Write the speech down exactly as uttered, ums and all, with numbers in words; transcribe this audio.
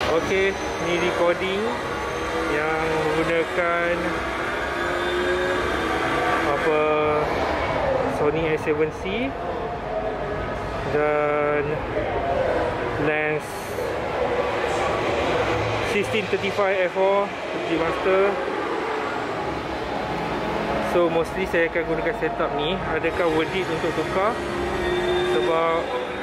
Okey, ni recording yang menggunakan apa Sony A seven C dan lens sixteen thirty-five f four G Master. So mostly saya akan gunakan setup ni. Adakah worth it untuk tukar? Sebab